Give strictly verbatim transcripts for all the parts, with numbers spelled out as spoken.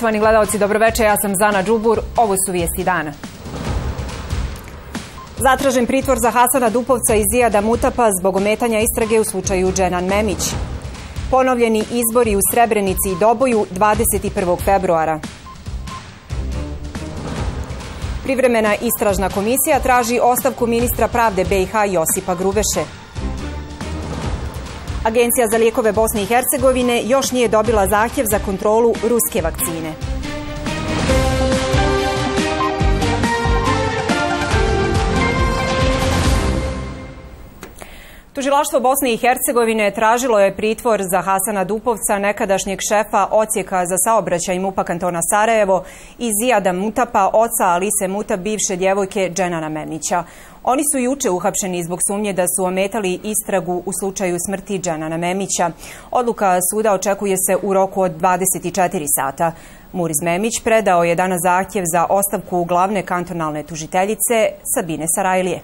Poštovani gledalci, dobroveče, ja sam Zana Đubur, ovo su vijesti dana. Zatražen pritvor za Hasana Dupovca i Zijada Mutapa zbog ometanja istrage u slučaju Dženan Memić. Ponovljeni izbori u Srebrenici i Doboju dvadeset prvog februara. Privremena istražna komisija traži ostavku ministra pravde B i H Josipa Grubeše. Agencija za lijekove Bosne i Hercegovine još nije dobila zahtjev za kontrolu ruske vakcine. Tužilaštvo Bosne i Hercegovine tražilo je pritvor za Hasana Dupovca, nekadašnjeg šefa odsjeka za saobraćaj MUP-a kantona Sarajevo, i Zijada Mutapa, oca Alise Mutap, bivše djevojke Dženana Memića. Oni su juče uhapšeni zbog sumnje da su ometali istragu u slučaju smrti Dženana Memića. Odluka suda očekuje se u roku od dvadeset četiri sata. Muriz Memić predao je danas zahtjev za ostavku glavne kantonalne tužiteljice Sabine Sarajlije.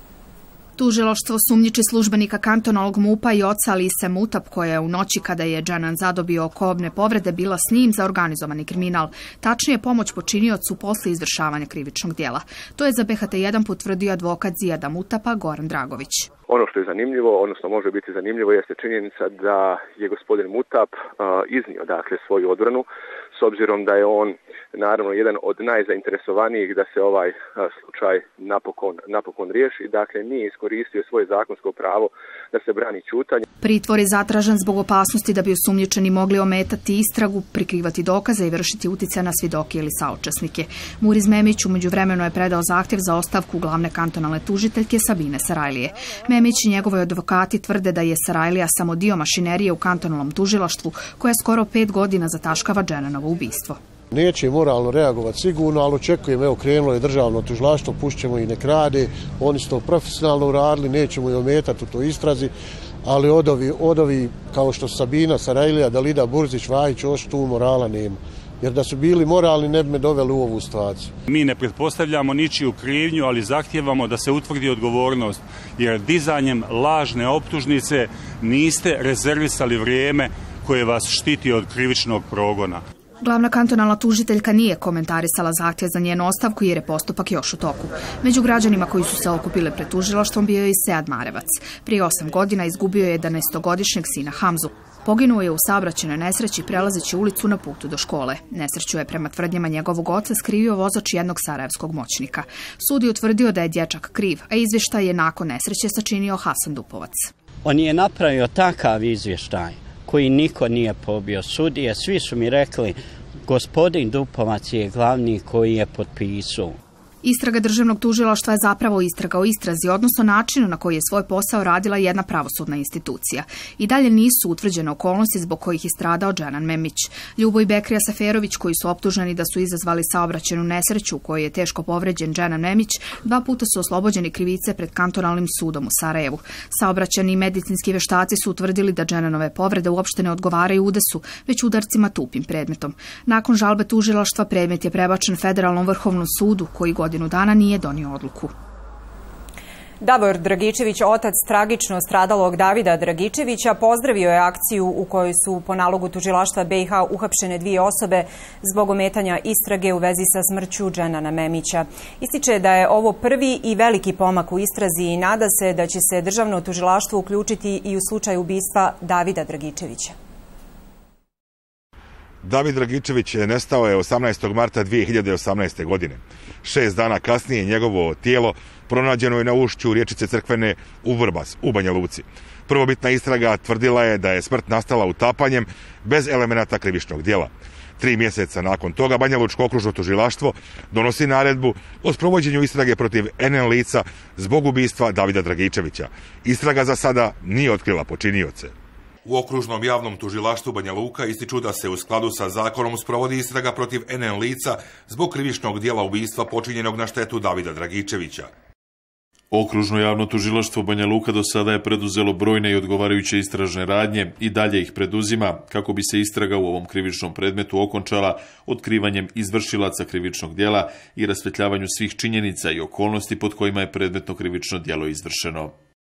Tužilaštvo sumnjiči službenika kantonalnog MUP-a i oca Alise Mutap, koja je u noći kada je Dženan zadobio kobne povrede bila s njim za organizovani kriminal, tačnije pomoć počiniocu posle izvršavanja krivičnog dijela. To je za B H T jedan potvrdio advokat Zijada Mutapa Goran Dragović. Ono što je zanimljivo, odnosno može biti zanimljivo, jeste činjenica da je gospodin Mutap uh, iznio dakle svoju odbranu, s obzirom da je on naravno jedan od najzainteresovanijih da se ovaj uh, slučaj napokon, napokon riješi. Dakle, nije iskoristio svoje zakonsko pravo da se brani ćutanje. Pritvor je zatražen zbog opasnosti da bi osumnjičeni mogli ometati istragu, prikrivati dokaze i vršiti utjecaj na svjedoke ili saučesnike. Muriz Memić u međuvremenu je predao zahtjev za ostavku glavne kantonalne tužiteljke Sabine Sarajlije. Memić i njegovi advokati tvrde da je Sarajlija samo dio mašinerije u kantonalnom tužilaštvu koja skoro pet godina zataškava Dženanovo ubistvo. Neće moralno reagovati sigurno, ali očekujem, evo krenulo je državno tužilaštvo, pušćemo i nek rade, oni su to profesionalno uradili, nećemo i ometati u toj istrazi, ali od ovi, od ovi kao što Sabina Sarajlija, Dalida Burzić, Vajić, još tu morala nema. Jer da su bili moralni ne bi me doveli u ovu situaciju. Mi ne pretpostavljamo ničiju krivnju, ali zahtijevamo da se utvrdi odgovornost, jer dizanjem lažne optužnice niste rezervisali vrijeme koje vas štiti od krivičnog progona. Glavna kantonalna tužiteljka nije komentarisala zahtjev za njenu ostavku jer je postupak još u toku. Među građanima koji su se okupile pred tužilaštvom bio je i Sead Marevac. Prije osam godina izgubio je jedanaestogodišnjeg sina Hamzu. Poginuo je u saobraćajnoj nesreći prelazeći ulicu na putu do škole. Nesreću je prema tvrdnjama njegovog oca skrivio vozač jednog sarajevskog moćnika. Sud je utvrdio da je dječak kriv, a izvještaj je nakon nesreće sačinio Hasan Dupovac. On je napravio takav izvještaj koji niko nije pobio. Sudije, svi su mi rekli, gospodin Dupovac je glavni koji je potpisao. Istraga državnog tužilaštva je zapravo istraga o istrazi, odnosno načinu na koji je svoj posao radila jedna pravosudna institucija. I dalje nisu utvrđene okolnosti zbog kojih je stradao Dženan Memić. Ljubo i Bekrija Seferović, koji su optuženi da su izazvali saobraćajnu nesreću u kojoj je teško povređen Dženan Memić, dva puta su oslobođeni krivice pred kantonalnim sudom u Sarajevu. Saobraćajni i medicinski veštaci su utvrdili da Dženanove povrede uopšte ne odgovaraju udesu, već udarcima tupim predmetom. Nakon žalbe tužilaštva predmet je prebačen Federalnom vrhovnom sudu, koji godinu dana nije donio odluku. Davor Dragičević, otac tragično stradalog Davida Dragičevića, pozdravio je akciju u kojoj su po nalogu tužilaštva B i H uhapšene dvije osobe zbog ometanja istrage u vezi sa smrću Dženana Memića. Ističe da je ovo prvi i veliki pomak u istrazi i nada se da će se državno tužilaštvo uključiti i u slučaj ubistva Davida Dragičevića. David Dragičević nestao je osamnaestog marta dvije hiljade osamnaeste. godine. Šest dana kasnije njegovo tijelo pronađeno je na ušću riječice Crkvene u Vrbas, u Banja Luci. Prvobitna istraga tvrdila je da je smrt nastala utapanjem bez elemenata krivičnog djela. Tri mjeseca nakon toga Banja Lučko okružno tužilaštvo donosi naredbu o sprovođenju istrage protiv N N lica zbog ubistva Davida Dragičevića. Istraga za sada nije otkrila počinioce. U okružnom javnom tužilaštvu Banja Luka ističu da se u skladu sa zakonom sprovodi istraga protiv N N lica zbog krivičnog djela ubistva počinjenog na štetu Davida Dragičevića. Okružno javno tužilaštvo Banja Luka do sada je preduzelo brojne i odgovarajuće istražne radnje i dalje ih preduzima kako bi se istraga u ovom krivičnom predmetu okončala otkrivanjem izvršilaca krivičnog djela i rasvjetljavanju svih činjenica i okolnosti pod kojima je predmetno krivično djelo izvršeno.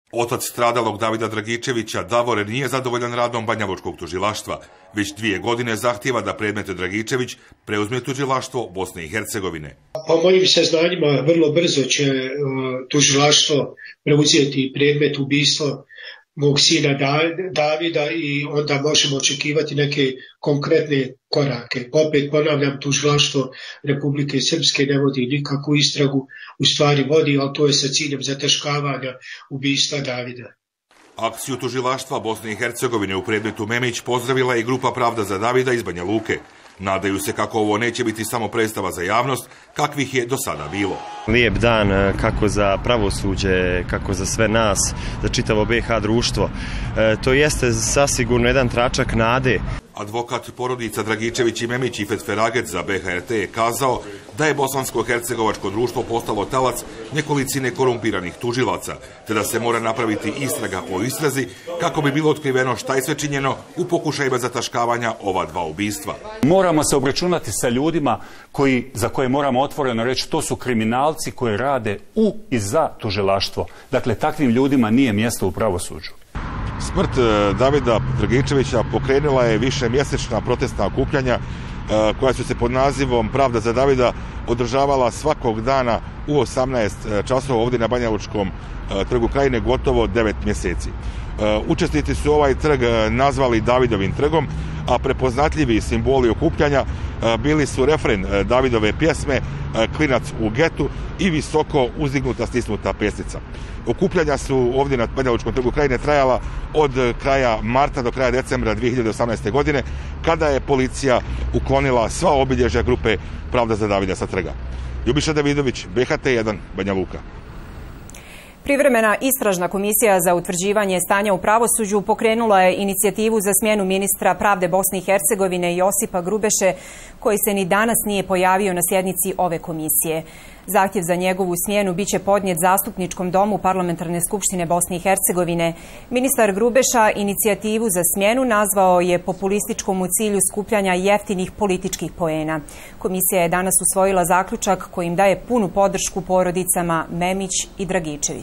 Otac stradalog Davida Dragičevića, Davor, nije zadovoljan radom banjalučkog tužilaštva. Već dvije godine zahtijeva da predmete Dragičević preuzme tužilaštvo Bosne i Hercegovine. Po mojim saznanjima vrlo brzo će tužilaštvo preuzeti predmet ubistva mog sina Davida i onda možemo očekivati neke konkretne korake. Opet ponavljam, tužilaštvo Republike Srpske ne vodi nikakvu istragu, u stvari vodi, ali to je sa ciljem zataškavanja ubistva Davida. Akciju tužilaštva Bosne i Hercegovine u predmetu Memić pozdravila je i grupa Pravda za Davida iz Banja Luke. Nadaju se kako ovo neće biti samo predstava za javnost, kakvih je do sada bilo. Lijep dan kako za pravosuđe, kako za sve nas, za čitavo B iH društvo. E, to jeste sasigurno jedan tračak nade. Advokat porodica Dragičević i Memić Ifet Feragec za B H R T je kazao da je bosansko-hercegovačko društvo postalo talac nekolicine korumpiranih tužilaca, te da se mora napraviti istraga o istrazi kako bi bilo otkriveno šta je sve činjeno u pokušajima zataškavanja ova dva ubistva. Moramo se obračunati sa ljudima koji, za koje moramo otvoreno reći, to su kriminalci koji rade u i za tužilaštvo. Dakle, takvim ljudima nije mjesto u pravosuđu. Smrt Davida Dragičevića pokrenula je više mjesečna protestna okupljanja koja su se pod nazivom Pravda za Davida održavala svakog dana u osamnaest časova ovdje na Banjalučkom trgu Krajine gotovo devet mjeseci. Učesnici su ovaj trg nazvali Davidovim trgom, a prepoznatljivi simboli okupljanja bili su refren Davidove pjesme Klinac u getu i visoko uzdignuta stisnuta pesnica. Okupljanja su ovdje na Banjalučkom trgu Krajine trajala od kraja marta do kraja decembra dvije hiljade osamnaeste. godine, kada je policija uklonila sva obilježja grupe Pravda za Davida sa trga. Ljubiša Davidović, B H T jedan, Banja Luka. Privremena istražna komisija za utvrđivanje stanja u pravosuđu pokrenula je inicijativu za smjenu ministra pravde Bosne i Hercegovine Josipa Grubeše, koji se ni danas nije pojavio na sjednici ove komisije. Zahtjev za njegovu smjenu biće podnijet Zastupničkom domu Parlamentarne skupštine Bosne i Hercegovine. Ministar Grubeša inicijativu za smjenu nazvao je populističkom u cilju skupljanja jeftinih političkih poena. Komisija je danas usvojila zaključak kojim daje punu podršku porodicama Memić i Dragičević.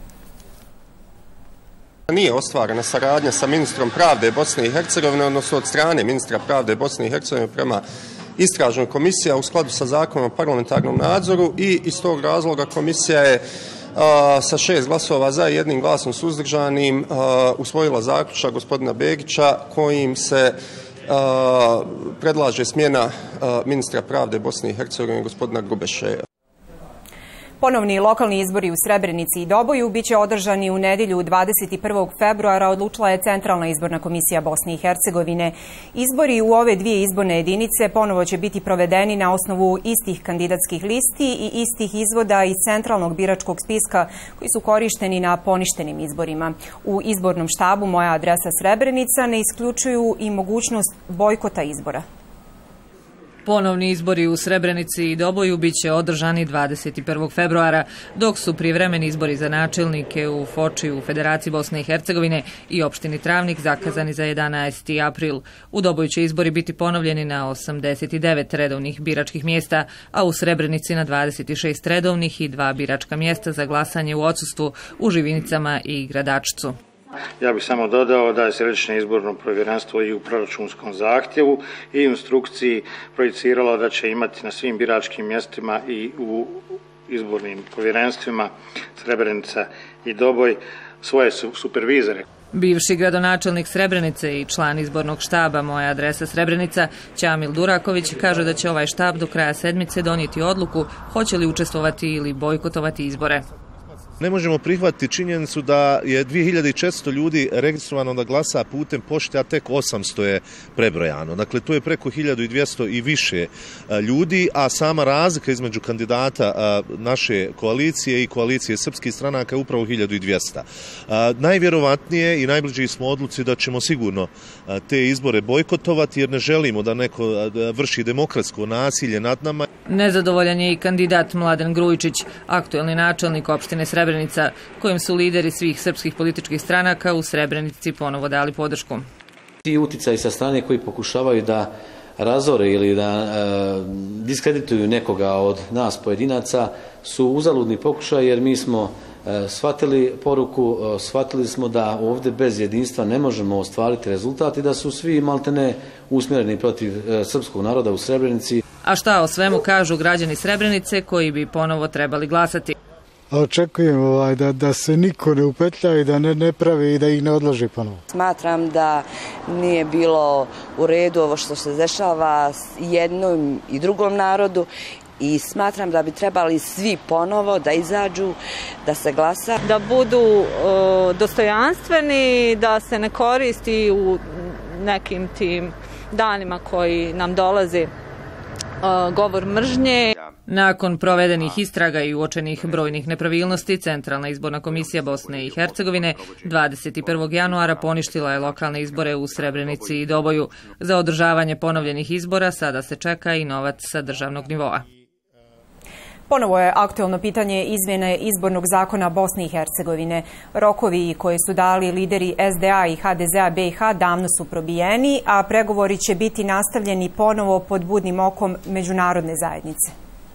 Nije ostvarena saradnja sa ministrom pravde Bosne i Hercegovine, odnosno od strane ministra pravde Bosne i Hercegovine prema istražnoj komisiji u skladu sa zakonom o parlamentarnom nadzoru i iz tog razloga komisija je a, sa šest glasova za i jednim glasom suzdržanim a, usvojila zaključak gospodina Begića kojim se a, predlaže smjena a, ministra pravde Bosne i Hercegovine gospodina Grubeše. Ponovni lokalni izbori u Srebrenici i Doboju biće održani u nedjelju dvadeset prvog februara, odlučila je Centralna izborna komisija Bosne i Hercegovine. Izbori u ove dvije izborne jedinice ponovo će biti provedeni na osnovu istih kandidatskih listi i istih izvoda iz centralnog biračkog spiska koji su korišteni na poništenim izborima. U izbornom štabu Moja adresa Srebrenica ne isključuju i mogućnost bojkota izbora. Ponovni izbori u Srebrenici i Doboju biće održani dvadeset prvog februara, dok su privremeni izbori za načelnike u Foči u Federaciji Bosne i Hercegovine i opštini Travnik zakazani za jedanaesti april. U Doboju će izbori biti ponovljeni na osamdeset devet redovnih biračkih mjesta, a u Srebrenici na dvadeset šest redovnih i dva biračka mjesta za glasanje u odsustvu u Živinicama i Gradačcu. Ja bih samo dodao da je Središnje izborno povjerenstvo i u proračunskom zahtjevu i instrukciji projiciralo da će imati na svim biračkim mjestima i u izbornim povjerenstvima Srebrenica i Doboj svoje supervizore. Bivši gradonačelnik Srebrenice i član izbornog štaba Moja adresa Srebrenica, Ćamil Duraković, kaže da će ovaj štab do kraja sedmice donijeti odluku hoće li učestvovati ili bojkotovati izbore. Ne možemo prihvatiti činjenicu da je dvije hiljade četiristo ljudi registrovano da glasa putem pošte, a tek osamsto je prebrojano. Dakle, to je preko hiljadu dvjesto i više ljudi, a sama razlika između kandidata naše koalicije i koalicije srpskih stranaka je upravo hiljadu dvjesto. Najvjerovatnije i najbliži smo odluci da ćemo sigurno te izbore bojkotovati, jer ne želimo da neko vrši demokratsko nasilje nad nama. Nezadovoljan je i kandidat Mladen Grujičić, aktuelni načelnik opštine Srebrenica, kojim su lideri svih srpskih političkih stranaka u Srebrenici ponovo dali podršku. Ti uticaji sa strane koji pokušavaju da razore ili da e, diskredituju nekoga od nas pojedinaca su uzaludni pokušaj, jer mi smo shvatili poruku, shvatili smo da ovdje bez jedinstva ne možemo ostvariti rezultat i da su svi maltene usmjereni protiv srpskog naroda u Srebrenici. A šta o svemu kažu građani Srebrenice koji bi ponovo trebali glasati? Očekujem ovaj, da, da se niko ne upetlja i da ne, ne pravi i da ih ne odloži ponovo. Smatram da nije bilo u redu ovo što se dešava jednom i drugom narodu i smatram da bi trebali svi ponovo da izađu, da se glasa. Da budu uh, dostojanstveni, da se ne koristi u nekim tim danima koji nam dolazi uh, govor mržnje. Nakon provedenih istraga i uočenih brojnih nepravilnosti, Centralna izborna komisija Bosne i Hercegovine dvadeset prvog januara poništila je lokalne izbore u Srebrenici i Doboju. Za održavanje ponovljenih izbora sada se čeka i novac sa državnog nivoa. Ponovo je aktuelno pitanje izmjene izbornog zakona Bosne i Hercegovine. Rokovi koje su dali lideri S D A i H D Z A B i H davno su probijeni, a pregovori će biti nastavljeni ponovo pod budnim okom međunarodne zajednice.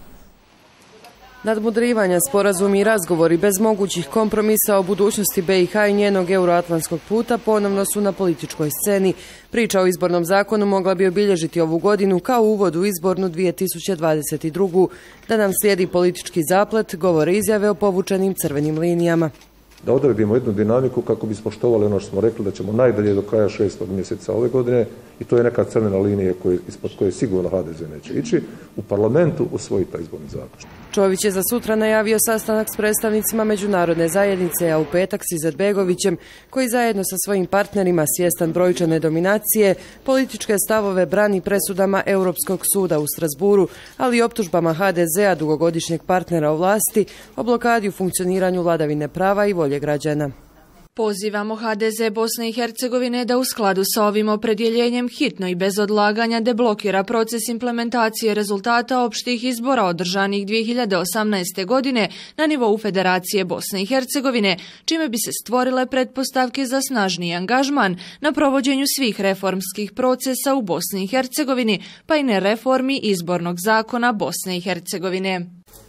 Nadmudrivanja, sporazumi i razgovori bez mogućih kompromisa o budućnosti B i H i njenog euroatlantskog puta ponovno su na političkoj sceni. Priča o izbornom zakonu mogla bi obilježiti ovu godinu kao uvod u izbornu dvije tisuće dvadeset drugu. Da nam slijedi politički zaplet, govore izjave o povučenim crvenim linijama. Da odredimo jednu dinamiku kako bi poštovali ono što smo rekli da ćemo najdalje do kraja šestog mjeseca ove godine i to je neka crvena linija koje, ispod koje sigurno H D Z neće ići, u parlamentu usvojiti taj izborni zakon. Čović je za sutra najavio sastanak s predstavnicima međunarodne zajednice, a u petak s Izetbegovićem, koji zajedno sa svojim partnerima, svjestan brojčane dominacije, političke stavove brani presudama Europskog suda u Strasburu, ali i optužbama H D Z A, dugogodišnjeg partnera u vlasti, o blokadi u funkcioniranju vladavine prava i volje građana. Pozivamo H D Z Bosne i Hercegovine da u skladu sa ovim opredjeljenjem hitno i bez odlaganja deblokira proces implementacije rezultata opštih izbora održanih dvije hiljade osamnaeste. godine na nivou Federacije Bosne i Hercegovine, čime bi se stvorile pretpostavke za snažniji angažman na provođenju svih reformskih procesa u Bosni i Hercegovini, pa i ne reformi izbornog zakona Bosne i Hercegovine.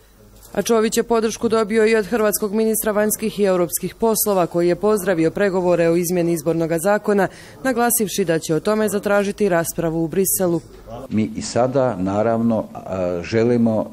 A Čović je podršku dobio i od hrvatskog ministra vanjskih i europskih poslova, koji je pozdravio pregovore o izmjeni izbornog zakona, naglasivši da će o tome zatražiti raspravu u Briselu. Mi i sada, naravno, želimo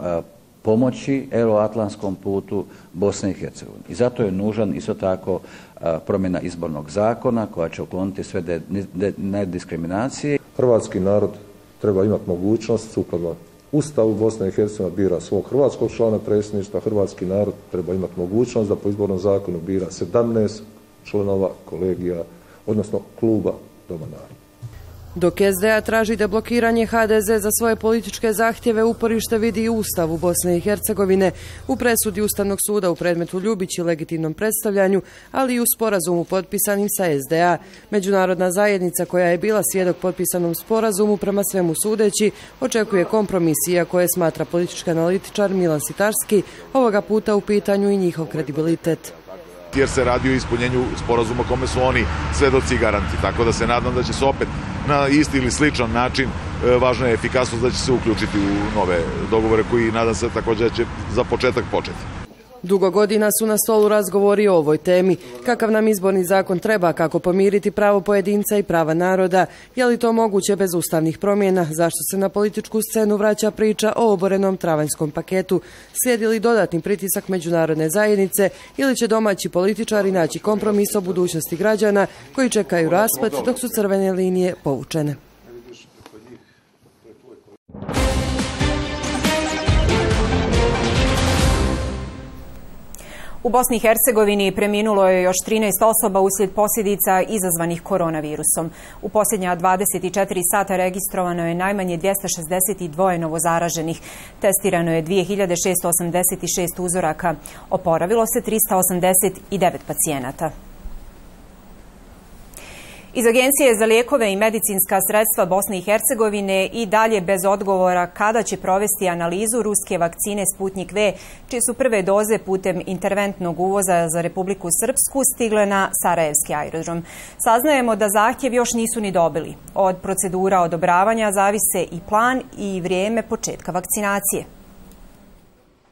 pomoći euroatlantskom putu Bosne i Hercegovine. I zato je nužan isto tako promjena izbornog zakona koja će ukloniti sve nediskriminacije. Hrvatski narod treba imati mogućnost sukladno Ustavu Bosne i Hercegovine bira svog hrvatskog člana predsjedništva, hrvatski narod treba imati mogućnost da po izbornom zakonu bira sedamnaest članova kolegija, odnosno kluba Doma naroda. Dok S D A traži deblokiranje H D Z za svoje političke zahtjeve, uporište vidi i Ustavu Bosne i Hercegovine u presudi Ustavnog suda u predmetu Ljubić i legitimnom predstavljanju, ali i u sporazumu potpisanim sa S D A. Međunarodna zajednica, koja je bila svjedok potpisanom sporazumu, prema svemu sudeći, očekuje kompromis, iako je, smatra politički analitičar Milan Sitarski, ovoga puta u pitanju i njihov kredibilitet. Jer se radi o ispunjenju sporazuma kome su oni svedoci i garanti. Tako da se nadam da će se opet na isti ili sličan način, važna je efikasnost, da će se uključiti u nove dogovore koji, nadam se, također će za početak početi. Dugo godina su na stolu razgovori o ovoj temi. Kakav nam izborni zakon treba, kako pomiriti pravo pojedinca i prava naroda? Je li to moguće bez ustavnih promjena? Zašto se na političku scenu vraća priča o oborenom travanjskom paketu? Slijedi li dodatni pritisak međunarodne zajednice ili će domaći političari naći kompromis o budućnosti građana koji čekaju rasplet dok su crvene linije povučene? U Bosni i Hercegovini preminulo je još trinaest osoba uslijed posljedica izazvanih koronavirusom. U posljednja dvadeset četiri sata registrovano je najmanje dvjesto šezdeset dva novozaraženih. Testirano je dvije hiljade šesto osamdeset šest uzoraka. Oporavilo se trista osamdeset devet pacijenata. Iz Agencije za lijekove i medicinska sredstva Bosne i Hercegovine i dalje bez odgovora kada će provesti analizu ruske vakcine Sputnik V, čije su prve doze putem interventnog uvoza za Republiku Srpsku stigle na Sarajevski aerodrom. Saznajemo da zahtjev još nisu ni dobili. Od procedura odobravanja zavise i plan i vrijeme početka vakcinacije.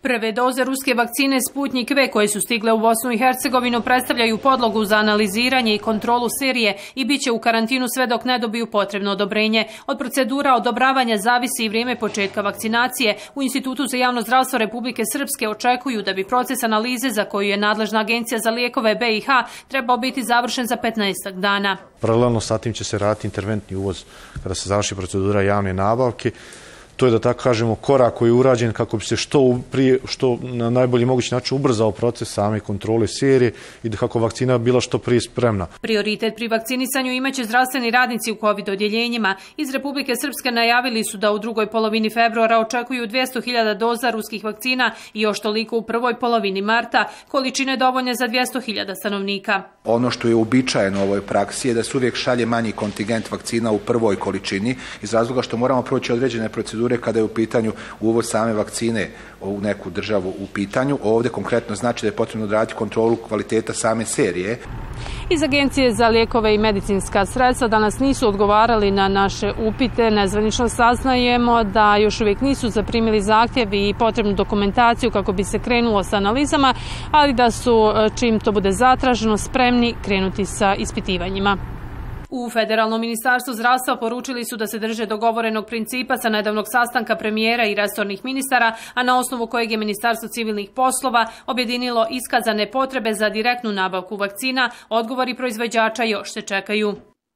Prve doze ruske vakcine Sputnik V koje su stigle u Bosnu i Hercegovinu predstavljaju podlogu za analiziranje i kontrolu serije i bit će u karantinu sve dok ne dobiju potrebno odobrenje. Od procedura odobravanja zavisi i vrijeme početka vakcinacije. U Institutu za javno zdravstvo Republike Srpske očekuju da bi proces analize za koju je nadležna Agencija za lijekove B i H trebao biti završen za petnaestak dana. Paralelno sa tim će se raditi interventni uvoz kada se završi procedura javne nabavke. To je, da tako kažemo, korak koji je urađen kako bi se što prije, što na najbolji mogući način ubrzao proces same kontrole serije i da kako vakcina bila što prije spremna. Prioritet pri vakcinisanju imaće zdravstveni radnici u COVID odjeljenjima. Iz Republike Srpske najavili su da u drugoj polovini februara očekuju dvjesto hiljada doza ruskih vakcina i još toliko u prvoj polovini marta, količine dovoljne za dvjesto hiljada stanovnika. Ono što je uobičajeno u ovoj praksi je da se uvijek šalje manji kontingent vakcina u prvoj količini iz razloga što moramo proći određene procedure kada je u pitanju uvoz same vakcine u neku državu u pitanju. Ovdje konkretno znači da je potrebno odraditi kontrolu kvaliteta same serije. Iz Agencije za lijekove i medicinska sredstva danas nisu odgovarali na naše upite. Nezvanično saznajemo da još uvijek nisu zaprimili zahtjev i potrebnu dokumentaciju kako bi se krenulo sa analizama, ali da su, čim to bude zatraženo, spremni krenuti sa ispitivanjima. U Federalnom ministarstvu zdravstva poručili su da se drže dogovorenog principa sa nedavnog sastanka premijera i resornih ministara, a na osnovu kojeg je Ministarstvo civilnih poslova objedinilo iskazane potrebe za direktnu nabavku vakcina. Odgovori proizvođača još se čekaju.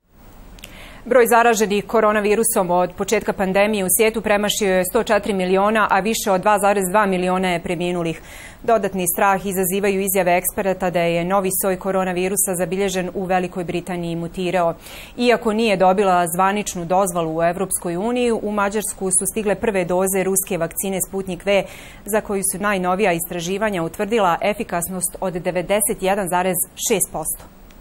Broj zaraženih koronavirusom od početka pandemije u svijetu premašio je sto četiri miliona, a više od dva zarez dva miliona je preminulih. Dodatni strah izazivaju izjave eksperata da je novi soj koronavirusa zabilježen u Velikoj Britaniji mutirao. Iako nije dobila zvaničnu dozvolu u Evropskoj uniji, u Mađarsku su stigle prve doze ruske vakcine Sputnik V, za koju su najnovija istraživanja utvrdila efikasnost od devedeset jedan zarez šest posto.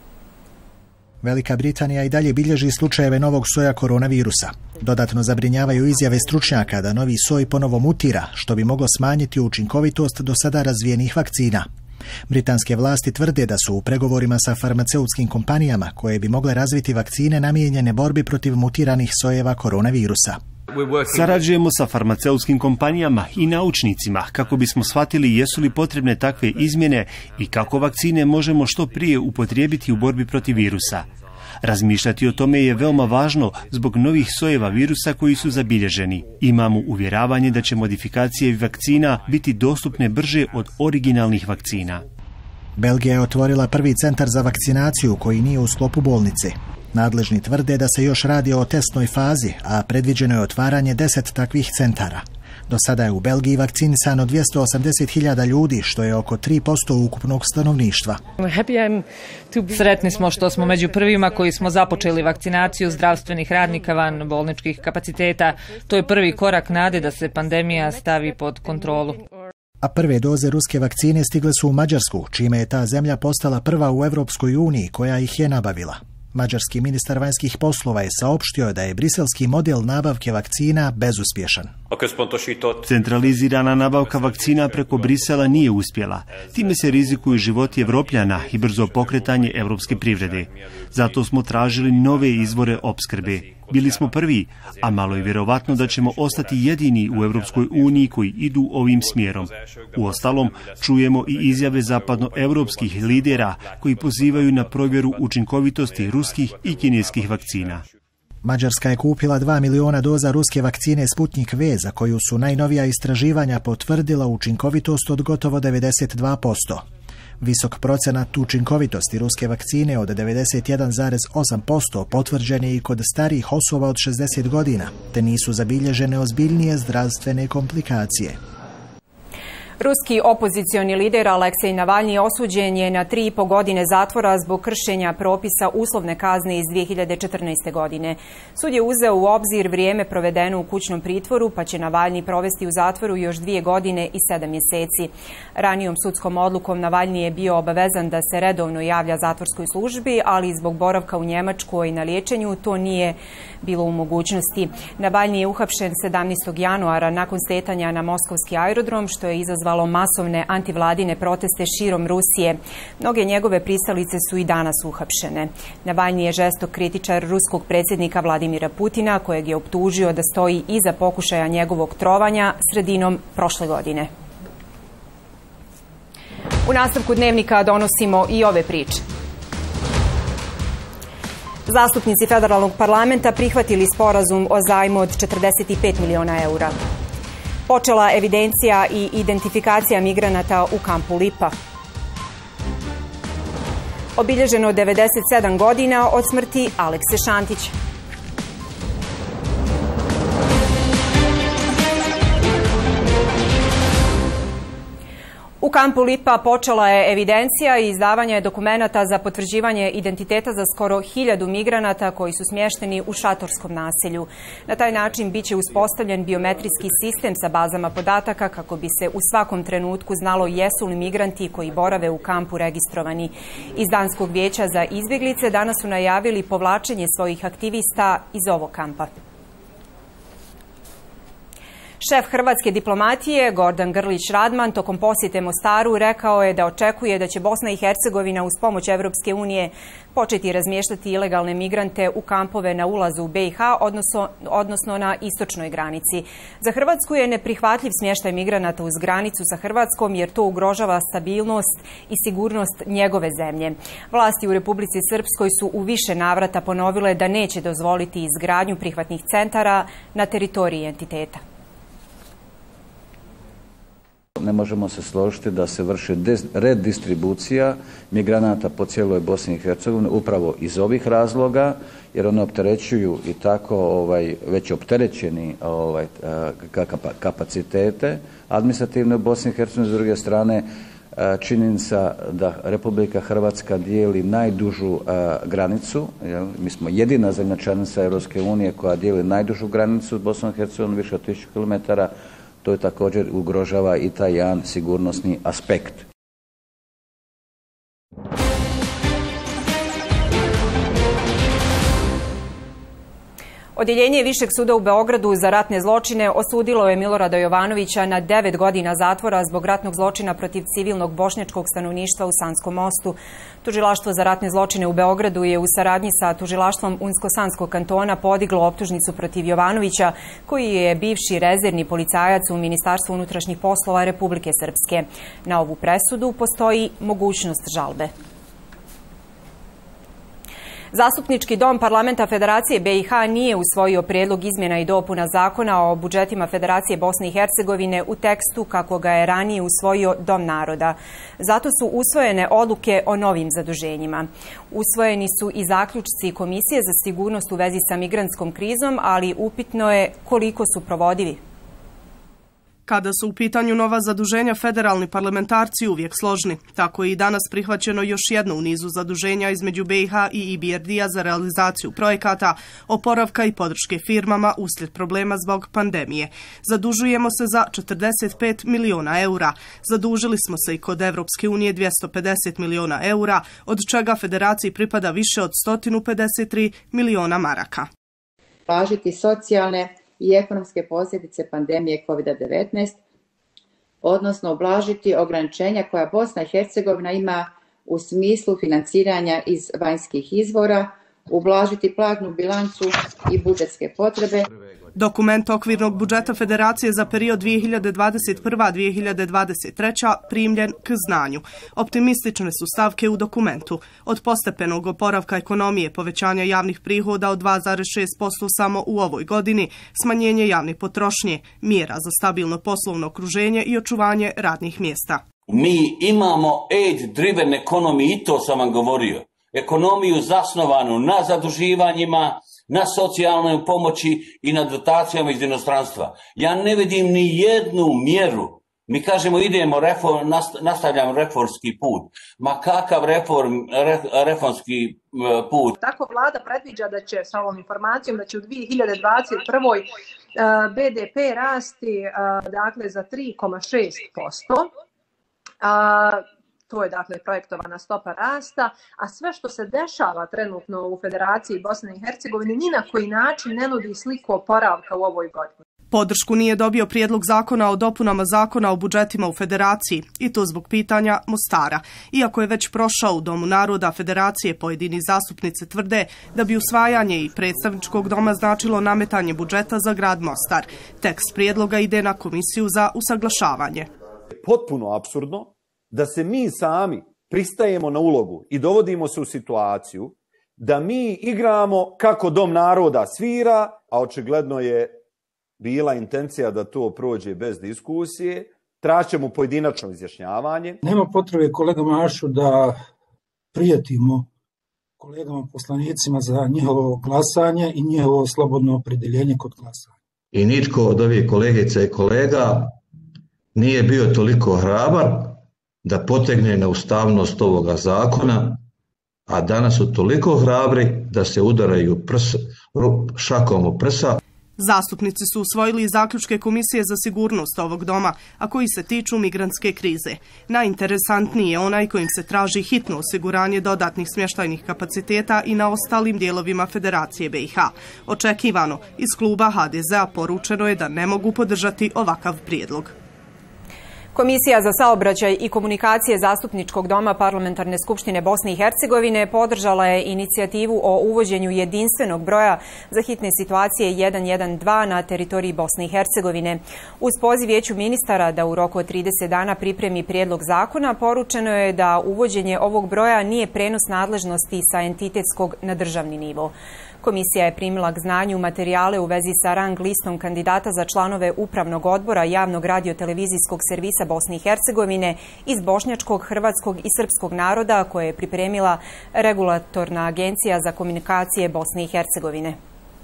Velika Britanija i dalje bilježi slučajeve novog soja koronavirusa. Dodatno zabrinjavaju izjave stručnjaka da novi soj ponovo mutira, što bi moglo smanjiti učinkovitost do sada razvijenih vakcina. Britanske vlasti tvrde da su u pregovorima sa farmaceutskim kompanijama koje bi mogle razviti vakcine namijenjene borbi protiv mutiranih sojeva koronavirusa. Sarađujemo sa farmaceutskim kompanijama i naučnicima kako bismo shvatili jesu li potrebne takve izmjene i kako vakcine možemo što prije upotrijebiti u borbi protiv virusa. Razmišljati o tome je veoma važno zbog novih sojeva virusa koji su zabilježeni. Imamo uvjeravanje da će modifikacije vakcina biti dostupne brže od originalnih vakcina. Belgija je otvorila prvi centar za vakcinaciju koji nije u sklopu bolnice. Nadležni tvrde da se još radi o testnoj fazi, a predviđeno je otvaranje deset takvih centara. Do sada je u Belgiji vakcinisano dvjesto osamdeset hiljada ljudi, što je oko tri posto ukupnog stanovništva. Sretni smo što smo među prvima koji smo započeli vakcinaciju zdravstvenih radnika van bolničkih kapaciteta. To je prvi korak nade da se pandemija stavi pod kontrolu. A prve doze ruske vakcine stigle su u Mađarsku, čime je ta zemlja postala prva u Evropskoj uniji koja ih je nabavila. Mađarski ministar vanjskih poslova je saopštio da je briselski model nabavke vakcina bezuspješan. Centralizirana nabavka vakcina preko Brisela nije uspjela. Time se rizikuju životi Evropljana i brzo pokretanje evropske privrede. Zato smo tražili nove izvore opskrbe. Bili smo prvi, a malo je vjerovatno da ćemo ostati jedini u Evropskoj uniji koji idu ovim smjerom. Uostalom, čujemo i izjave zapadnoevropskih lidera koji pozivaju na provjeru učinkovitosti ruskih i kineskih vakcina. Mađarska je kupila dva miliona doza ruske vakcine Sputnik V, za koju su najnovija istraživanja potvrdila učinkovitost od gotovo devedeset dva posto. Visok procenat učinkovitosti ruske vakcine od devedeset jedan zarez osam posto potvrđen je i kod starijih osoba od šezdeset godina, te nisu zabilježene ozbiljnije zdravstvene komplikacije. Ruski opozicioni lider Aleksej Navalnji osuđen je na tri i po godine zatvora zbog kršenja propisa uslovne kazne iz dvije hiljade četrnaeste. godine. Sud je uzeo u obzir vrijeme provedeno u kućnom pritvoru, pa će Navalnji provesti u zatvoru još dvije godine i sedam mjeseci. Ranijom sudskom odlukom Navalnji je bio obavezan da se redovno javlja zatvorskoj službi, ali zbog boravka u Njemačkoj na liječenju to nije bilo u mogućnosti. Navalnji je uhapšen sedamnaestog januara nakon sletanja na moskovski aerodrom, što je izazvalo masovne antivladine proteste širom Rusije. Mnoge njegove pristalice su i danas uhapšene. Navalnji je žestok kritičar ruskog predsjednika Vladimira Putina, kojeg je optužio da stoji iza pokušaja njegovog trovanja sredinom prošle godine. U nastavku dnevnika donosimo i ove priče. Zastupnici federalnog parlamenta prihvatili sporazum o zajmu od četrdeset pet miliona eura. Počela evidencija i identifikacija migranata u kampu Lipa. Obilježeno devedeset sedam godina od smrti Alekse Šantića. U kampu Lipa počela je evidencija i izdavanje dokumenata za potvrđivanje identiteta za skoro hiljadu migranata koji su smješteni u šatorskom naselju. Na taj način biće uspostavljen biometrijski sistem sa bazama podataka kako bi se u svakom trenutku znalo jesu li migranti koji borave u kampu registrovani. Iz Danskog vijeća za izbjeglice danas su najavili povlačenje svojih aktivista iz ovog kampa. Šef hrvatske diplomatije Gordan Grlić Radman tokom posjete Mostaru rekao je da očekuje da će Bosna i Hercegovina uz pomoć Evropske unije početi razmještati ilegalne migrante u kampove na ulazu u be i ha, odnosno, odnosno na istočnoj granici. Za Hrvatsku je neprihvatljiv smještaj migranata uz granicu sa Hrvatskom jer to ugrožava stabilnost i sigurnost njegove zemlje. Vlasti u Republici Srpskoj su u više navrata ponovile da neće dozvoliti izgradnju prihvatnih centara na teritoriji entiteta. Ne možemo se složiti da se vrši redistribucija migranata po cijeloj Bosni i Hercegovini upravo iz ovih razloga, jer one opterećuju i tako ovaj, već opterećeni ovaj, kapacitete administrativne u Bosni i Hercegovini. S druge strane, činjenica da Republika Hrvatska dijeli najdužu a, granicu. Jel? Mi smo jedina zemlja članica Europske unije koja dijeli najdužu granicu s Bosnom i Hercegovinom, više od tisuću kilometara. To je također ugrožava i taj jedan sigurnosni aspekt. Odjeljenje Višeg suda u Beogradu za ratne zločine osudilo je Milorada Jovanovića na devet godina zatvora zbog ratnog zločina protiv civilnog bošnjačkog stanovništva u Sanskom mostu. Tužilaštvo za ratne zločine u Beogradu je u saradnji sa tužilaštvom Unsko-Sanskog kantona podiglo optužnicu protiv Jovanovića, koji je bivši rezervni policajac u Ministarstvu unutrašnjih poslova Republike Srpske. Na ovu presudu postoji mogućnost žalbe. Zastupnički dom Parlamenta Federacije be i ha nije usvojio prijedlog izmjena i dopuna zakona o budžetima Federacije Bosne i Hercegovine u tekstu kako ga je ranije usvojio Dom naroda. Zato su usvojene odluke o novim zaduženjima. Usvojeni su i zaključci Komisije za sigurnost u vezi sa migrantskom krizom, ali upitno je koliko su provodivi. Kada su u pitanju nova zaduženja, federalni parlamentarci uvijek složni. Tako je i danas prihvaćeno još jedno u nizu zaduženja između be i ha i i be er de-a za realizaciju projekata, oporavka i podrške firmama uslijed problema zbog pandemije. Zadužujemo se za četrdeset pet miliona eura. Zadužili smo se i kod Evropske unije dvjesto pedeset miliona eura, od čega federaciji pripada više od sto pedeset tri miliona maraka. Blažiti socijalne i ekonomske posljedice pandemije kovid devetnaest, odnosno ublažiti ograničenja koja Bosna i Hercegovina ima u smislu financiranja iz vanjskih izvora, ublažiti platnu bilancu i budžetske potrebe. Dokument okvirnog budžeta Federacije za period dvije hiljade dvadeset prva do dvije hiljade dvadeset treća primljen k znanju. Optimistične su stavke u dokumentu. Od postepenog oporavka ekonomije, povećanja javnih prihoda od dva zarez šest posto samo u ovoj godini, smanjenje javne potrošnje, mjera za stabilno poslovno okruženje i očuvanje radnih mjesta. Mi imamo aid-driven economy, i to sam vam govorio. Ekonomiju zasnovanu na zaduživanjima, na socijalnoj pomoći i na dotacijama iz inostranstva. Ja ne vidim ni jednu mjeru. Mi kažemo idemo, reform, nastavljamo reformski put. Ma kakav reform, re, reformski put? Tako vlada predviđa da će sa ovom informacijom da će u dvije hiljade dvadeset prvoj be de pe rasti dakle za tri zarez šest posto. To je dakle projektovana stopa rasta, a sve što se dešava trenutno u Federaciji Bosne i Hercegovine ni na koji način ne nudi sliku oporavka u ovoj godini. Podršku nije dobio prijedlog zakona o dopunama zakona o budžetima u Federaciji, i to zbog pitanja Mostara. Iako je već prošao u Domu naroda Federacije, pojedini zastupnice tvrde da bi usvajanje i predstavničkog doma značilo nametanje budžeta za grad Mostar. Tekst prijedloga ide na komisiju za usaglašavanje. Potpuno apsurdno da se mi sami pristajemo na ulogu i dovodimo se u situaciju da mi igramo kako Dom naroda svira, a očigledno je bila intencija da to prođe bez diskusije, traćemo pojedinačno izjašnjavanje. Nema potrebe, kolega Mašu, da prijetimo kolegama poslanicima za njihovo glasanje i njihovo slobodno opredjeljenje kod glasanja. I nitko od ovih kolegica i kolega nije bio toliko hrabar da potegne na ustavnost ovoga zakona, a danas su toliko hrabri da se udaraju prs, šakom u prsa. Zastupnici su usvojili zaključke Komisije za sigurnost ovog doma, a koji se tiču migrantske krize. Najinteresantniji je onaj kojim se traži hitno osiguranje dodatnih smještajnih kapaciteta i na ostalim dijelovima Federacije B i H. Očekivano, iz kluba H D Z-a poručeno je da ne mogu podržati ovakav prijedlog. Komisija za saobraćaj i komunikacije Zastupničkog doma Parlamentarne skupštine Bosne i Hercegovine podržala je inicijativu o uvođenju jedinstvenog broja za hitne situacije jedan jedan dva na teritoriji Bosne i Hercegovine. Uz poziv Vijeću ministara da u roku od trideset dana pripremi prijedlog zakona, poručeno je da uvođenje ovog broja nije prenos nadležnosti sa entitetskog na državni nivo. Komisija je primila k znanju materijale u vezi sa rang listom kandidata za članove Upravnog odbora Javnog radiotelevizijskog servisa Bosne i Hercegovine iz bošnjačkog, hrvatskog i srpskog naroda koje je pripremila Regulatorna agencija za komunikacije Bosne i Hercegovine.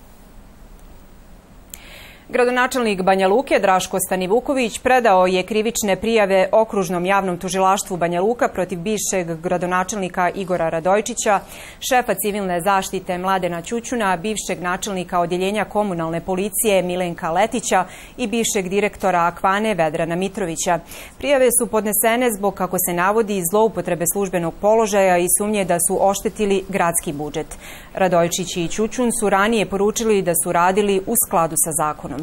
Gradonačelnik Banja Luke Draško Stanivuković predao je krivične prijave Okružnom javnom tužilaštvu Banja Luka protiv bivšeg gradonačelnika Igora Radojčića, šefa civilne zaštite Mladena Ćućuna, bivšeg načelnika odjeljenja komunalne policije Milenka Letića i bivšeg direktora Akvane Vedrana Mitrovića. Prijave su podnesene zbog, kako se navodi, zloupotrebe službenog položaja i sumnje da su oštetili gradski budžet. Radojčić i Ćućun su ranije poručili da su radili u skladu sa zakonom.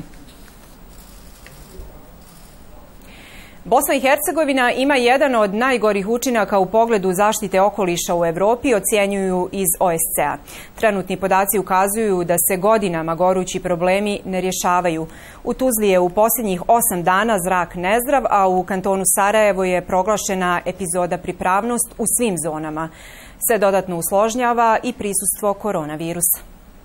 Bosna i Hercegovina ima jedan od najgorih učinaka u pogledu zaštite okoliša u Evropi, ocjenjuju iz O S C A. Trenutni podaci ukazuju da se godinama gorući problemi ne rješavaju. U Tuzli je u posljednjih osam dana zrak nezdrav, a u kantonu Sarajevo je proglašena epizoda pripravnost u svim zonama. Se dodatno usložnjava i prisustvo koronavirusa.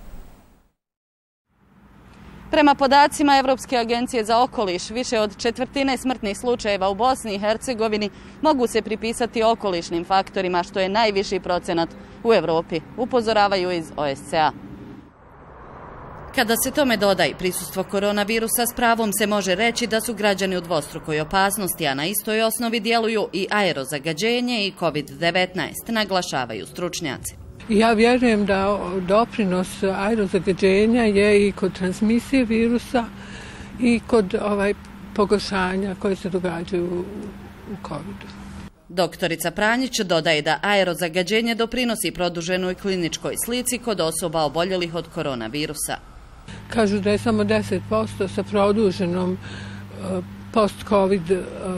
Prema podacima Evropske agencije za okoliš, više od četvrtine smrtnih slučajeva u Bosni i Hercegovini mogu se pripisati okolišnim faktorima, što je najviši procenat u Evropi, upozoravaju iz O S C A. Kada se tome doda i prisustvo koronavirusa, s pravom se može reći da su građani u dvostrukoj opasnosti, a na istoj osnovi djeluju i aerozagađenje i kovid devetnaest, naglašavaju stručnjaci. Ja vjerujem da doprinos aerozagađenja je i kod transmisije virusa i kod ovaj pogoršanja koje se događaju u kovidu. Doktorica Pranjić dodaje da aerozagađenje doprinosi produženoj kliničkoj slici kod osoba oboljelih od koronavirusa. Kažu da je samo deset posto sa produženom post-covid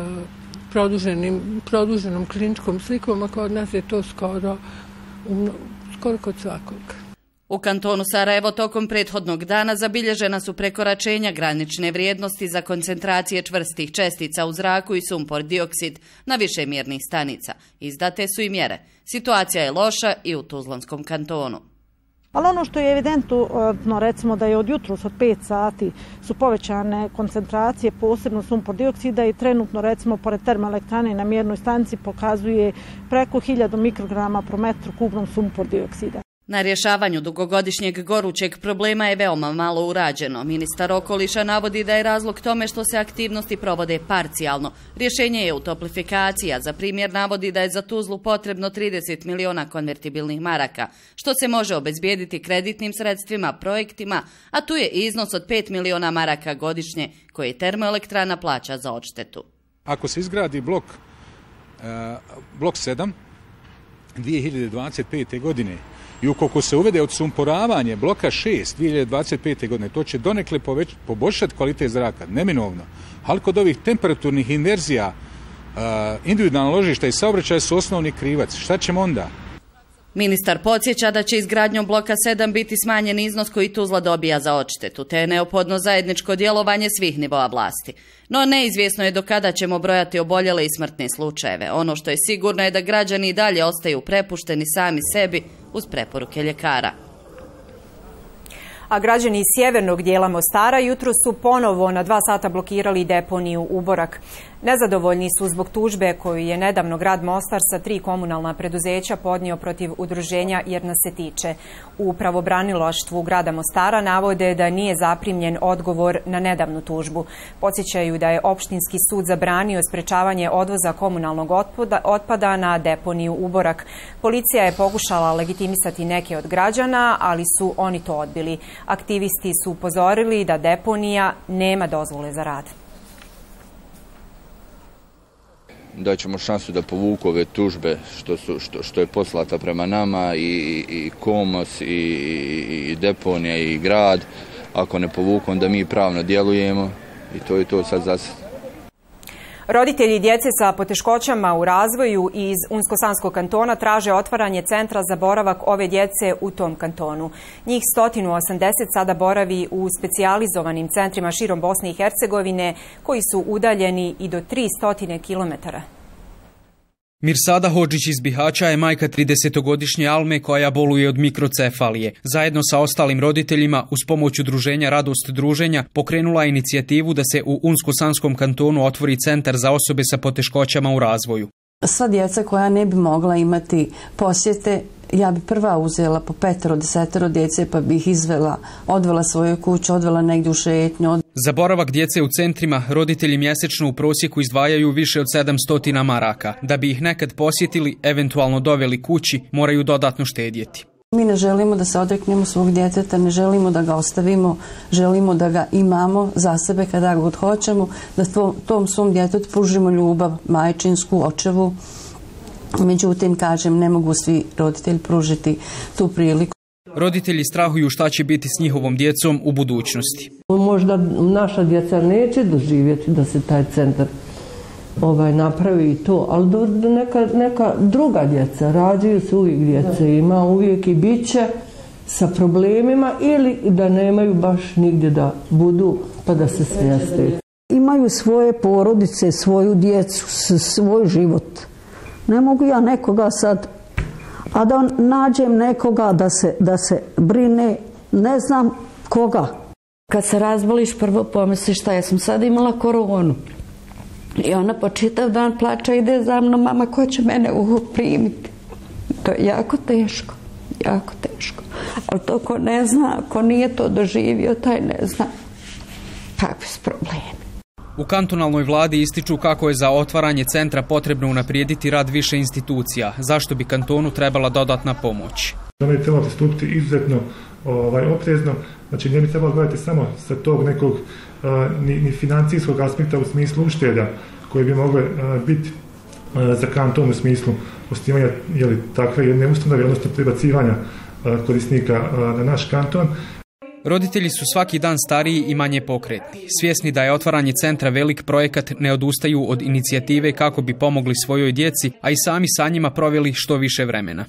produženom kliničkom slikom, a kod nas je to skoro skoro kod svakog. U kantonu Sarajevo tokom prethodnog dana zabilježena su prekoračenja granične vrijednosti za koncentracije čvrstih čestica u zraku i sumpor dioksid na više mjernih stanica. Izdate su i mjere. Situacija je loša i u Tuzlanskom kantonu. Ali ono što je evidentno, recimo da je od jutros od pet sati su povećane koncentracije, posebno sumpor dioksida i trenutno recimo pored termoelektrane na mjernoj stanici pokazuje preko hiljadu mikrograma pro metru kubnom sumpor dioksida. Na rješavanju dugogodišnjeg gorućeg problema je veoma malo urađeno. Ministar okoliša navodi da je razlog tome što se aktivnosti provode parcijalno. Rješenje je utoplifikacija. Za primjer navodi da je za Tuzlu potrebno trideset miliona konvertibilnih maraka, što se može obezbijediti kreditnim sredstvima, projektima, a tu je iznos od pet miliona maraka godišnje koje termoelektrana plaća za odštetu. Ako se izgradi blok, blok sedam dvije hiljade dvadeset pete. godine, i ukoliko se uvede odsumporavanje bloka šest dvije hiljade dvadeset pete. godine, to će donekle poboljšati kvalitet zraka, neminovno. Ali kod ovih temperaturnih inverzija, individualna ložišta i saobraćaj su osnovni krivac. Šta ćemo onda? Ministar podsjeća da će izgradnjom bloka sedam biti smanjen iznos koji Tuzla dobija za odštetu, te je neophodno zajedničko djelovanje svih nivoa vlasti. No neizvjesno je do kada ćemo brojati oboljele i smrtne slučajeve. Ono što je sigurno je da građani i dalje ostaju prepušteni sami sebi uz preporuke ljekara. A građani iz sjevernog dijela Mostara jutro su ponovo na dva sata blokirali deponiju Uborak. Nezadovoljni su zbog tužbe koju je nedavno grad Mostar sa tri komunalna preduzeća podnio protiv udruženja Jer nas se tiče. U pravobranilaštvu grada Mostara navode da nije zaprimljen odgovor na nedavnu tužbu. Podsjećaju da je opštinski sud zabranio sprečavanje odvoza komunalnog otpada, otpada na deponiju Uborak. Policija je pokušala legitimisati neke od građana, ali su oni to odbili. Aktivisti su upozorili da deponija nema dozvole za rad. Daćemo šansu da povuku ove tužbe što, su, što, što je poslata prema nama i, i Komos i, i deponija i grad. Ako ne povuku, onda mi pravno djelujemo i to je to sad za sad. Roditelji djece sa poteškoćama u razvoju iz Unsko-Sanskog kantona traže otvaranje centra za boravak ove djece u tom kantonu. Njih sto osamdeset sada boravi u specijalizovanim centrima širom Bosne i Hercegovine koji su udaljeni i do tristo kilometara. Mirsada Hodžić iz Bihaća je majka tridesetogodišnje Alme koja boluje od mikrocefalije. Zajedno sa ostalim roditeljima uz pomoć udruženja Radost druženja pokrenula je inicijativu da se u Unsko-Sanskom kantonu otvori centar za osobe sa poteškoćama u razvoju. Sva djeca koja ne bi mogla imati posjete, ja bi prva uzela po petero, desetero djece pa bi ih izvela, odvela svoju kuću, odvela negdje u šetnju. Za boravak djece u centrima roditelji mjesečno u prosjeku izdvajaju više od sedamsto maraka. Da bi ih nekad posjetili, eventualno doveli kući, moraju dodatno štedjeti. Mi ne želimo da se odreknemo svog djeteta, ne želimo da ga ostavimo, želimo da ga imamo za sebe kada god hoćemo, da tom svom djetetu pružimo ljubav majčinsku, očevu. Međutim, kažem, ne mogu svi roditelji pružiti tu priliku. Roditelji strahuju šta će biti s njihovom djecom u budućnosti. Možda naša djeca neće doživjeti da se taj centar ovaj, napravi i to, ali neka, neka druga djeca, rađaju se uvijek djece, ima uvijek i bit će sa problemima ili da nemaju baš nigdje da budu pa da se smjeste. Imaju svoje porodice, svoju djecu, svoj život. Ne mogu ja nekoga sad, a da nađem nekoga da se, da se brine, ne znam koga. Kad se razboliš, prvo pomisliš šta, ja sam sad imala koronu. I ona po čitav dan plaća, ide za mnom, mama, ko će mene primiti? To je jako teško, jako teško. Ali to ko ne zna, ko nije to doživio, taj ne zna kakvi su problemi. U kantonalnoj vladi ističu kako je za otvaranje centra potrebno unaprijediti rad više institucija, zašto bi kantonu trebala dodatna pomoć. Da bi trebalo pristupiti izuzetno ovaj, oprezno, znači ne bi trebalo gledati samo sa tog nekog uh, ni, ni financijskog aspekta u smislu ušteda koje bi mogle uh, biti uh, za kanton u smislu osnivanja jeli, takve jedne ustanove, odnosno prebacivanja uh, korisnika uh, na naš kanton. Roditelji su svaki dan stariji i manje pokretni. Svjesni da je otvaranje centra velik projekat, ne odustaju od inicijative kako bi pomogli svojoj djeci, a i sami sa njima proveli što više vremena.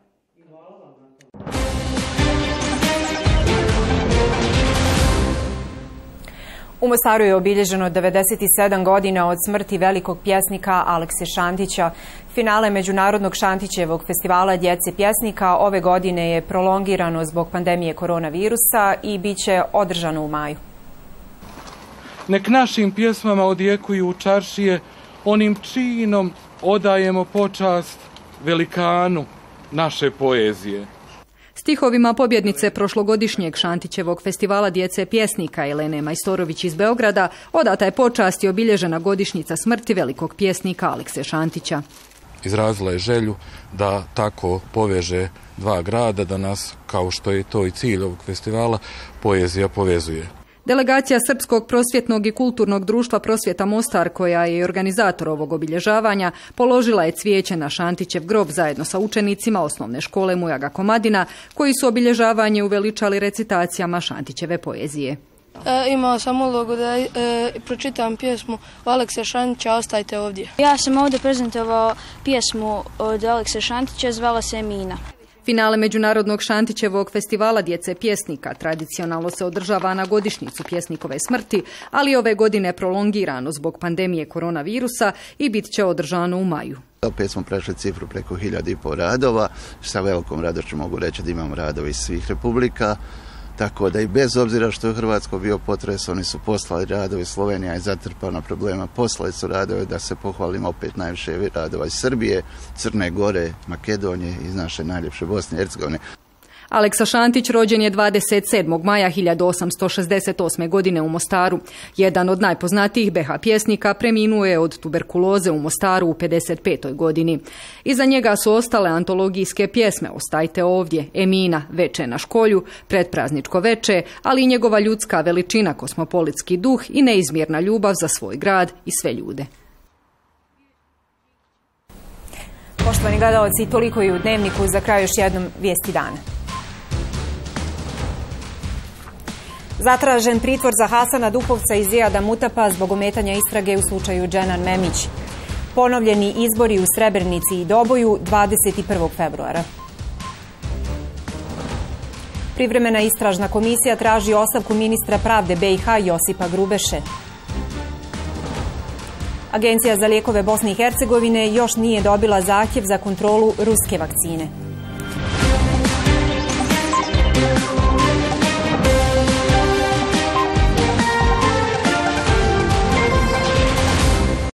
U Mostaru je obilježeno devedeset sedam godina od smrti velikog pjesnika Alekse Šantića. Finale Međunarodnog Šantićevog festivala djece pjesnika ove godine je prolongirano zbog pandemije koronavirusa i bit će održano u maju. Nek našim pjesmama odjekuju u čaršije, onim činom odajemo počast velikanu naše poezije. Stihovima pobjednice prošlogodišnjeg Šantićevog festivala djece pjesnika Elene Majstorović iz Beograda odata je počast i obilježena godišnjica smrti velikog pjesnika Alekse Šantića. Izrazila je želju da tako poveže dva grada, da nas, kao što je to i cilj ovog festivala, poezija povezuje. Delegacija Srpskog prosvjetnog i kulturnog društva Prosvjeta Mostar, koja je organizator ovog obilježavanja, položila je cvijeće na Šantićev grob zajedno sa učenicima osnovne škole Mujaga Komadina, koji su obilježavanje uveličali recitacijama Šantićeve poezije. E, imao sam ulogu da e, pročitam pjesmu Alekse Šantića Ostajte ovdje. Ja sam ovdje prezentovao pjesmu od Alekse Šantića, zvala se Mina. Finale Međunarodnog Šantićevog festivala djece pjesnika tradicionalno se održava na godišnjicu pjesnikove smrti, ali ove godine prolongirano zbog pandemije koronavirusa i bit će održano u maju. Opet smo prešli cifru preko hiljadu i pol radova. Sa velikom radošću mogu reći da imamo radove iz svih republika. Tako da i bez obzira što je u Hrvatskoj bio potres, oni su poslali radove, Slovenija je zatrpana problema, poslali su radove, da se pohvalimo opet najviše radova iz Srbije, Crne Gore, Makedonije, iz naše najljepše Bosne i Hercegovine. Aleksa Šantić rođen je dvadeset sedmog maja hiljadu osamsto šezdeset osme. godine u Mostaru. Jedan od najpoznatijih be ha pjesnika preminuo je od tuberkuloze u Mostaru u pedeset petoj. godini. Iza njega su ostale antologijske pjesme Ostajte ovdje, Emina, Veče na školju, Predprazničko veče, ali i njegova ljudska veličina, kosmopolitski duh i neizmjerna ljubav za svoj grad i sve ljude. Poštovani gledalci, toliko i u Dnevniku. Za kraj još jednom vijesti dana. Zatražen pritvor za Hasana Dupovca i Zijada Mutapa zbog ometanja istrage u slučaju Dženan Memić. Ponovljeni izbori u Srebrenici i Doboju dvadeset prvog februara. Privremena istražna komisija traži ostavku ministra pravde be i ha Josipa Grubeše. Agencija za lijekove Bosne i Hercegovine još nije dobila zahtjev za kontrolu ruske vakcine.